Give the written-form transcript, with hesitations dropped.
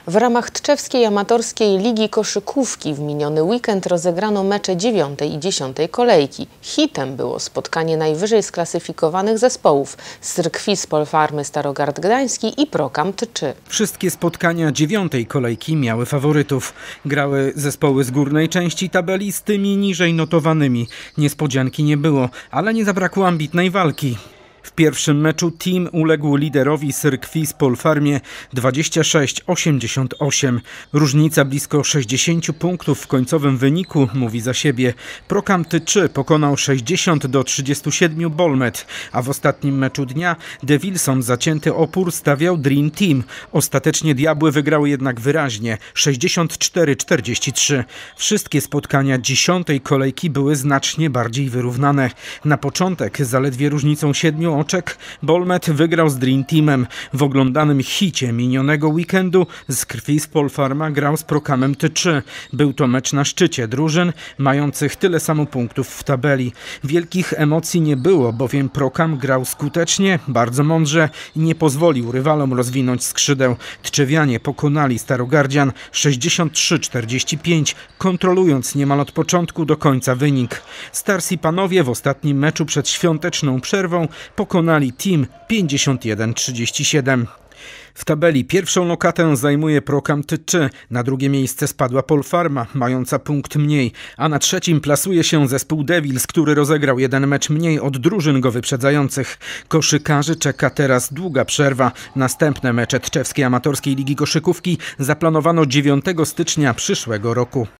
W ramach Tczewskiej Amatorskiej Ligi Koszykówki w miniony weekend rozegrano mecze 9. i 10. kolejki. Hitem było spotkanie najwyżej sklasyfikowanych zespołów Srkvis Polfarmy Starogard Gdański i Prokam Tczy. Wszystkie spotkania 9. kolejki miały faworytów. Grały zespoły z górnej części tabeli z tymi niżej notowanymi. Niespodzianki nie było, ale nie zabrakło ambitnej walki. W pierwszym meczu Team uległ liderowi Srkvis Polfarmie 26-88. Różnica blisko 60 punktów w końcowym wyniku mówi za siebie. Prokam Tczy pokonał 60-37 Bolmet, a w ostatnim meczu dnia De Wilson zacięty opór stawiał Dream Team. Ostatecznie Diabły wygrały jednak wyraźnie 64-43. Wszystkie spotkania 10. kolejki były znacznie bardziej wyrównane. Na początek zaledwie różnicą 7 oczek Bolmet wygrał z Dream Teamem. W oglądanym hicie minionego weekendu Srkvis Polfarma grał z Prokamem Tczy. Był to mecz na szczycie drużyn, mających tyle samo punktów w tabeli. Wielkich emocji nie było, bowiem Prokam grał skutecznie, bardzo mądrze i nie pozwolił rywalom rozwinąć skrzydeł. Tczewianie pokonali Starogardzian 63-45, kontrolując niemal od początku do końca wynik. Starsi panowie w ostatnim meczu przed świąteczną przerwą pokonali Team 51-37. W tabeli pierwszą lokatę zajmuje Prokam Tczy, na drugie miejsce spadła Polfarma, mająca punkt mniej, a na trzecim plasuje się zespół Devils, który rozegrał jeden mecz mniej od drużyn go wyprzedzających. Koszykarzy czeka teraz długa przerwa. Następne mecze Tczewskiej Amatorskiej Ligi Koszykówki zaplanowano 9 stycznia przyszłego roku.